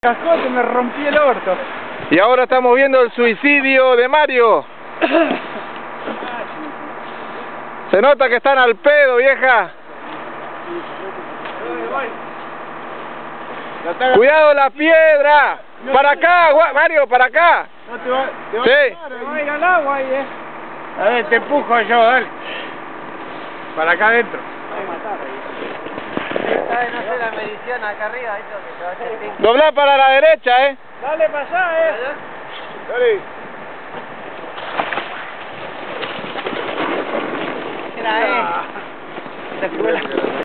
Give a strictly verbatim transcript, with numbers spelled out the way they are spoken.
Cascote, me rompí el orto. Y ahora estamos viendo el suicidio de Mario. Se nota que están al pedo, vieja. Cuidado la piedra. Para acá, Mario, para acá. No te va, te va Sí. a te va a ir al agua ahí, eh. A ver, te empujo yo, dale. Para acá adentro. No sé la medición acá arriba, eso que te va a hacer cinco. Doblá para la derecha, eh. Dale para allá, eh. Dale. Era, eh. Se fue la...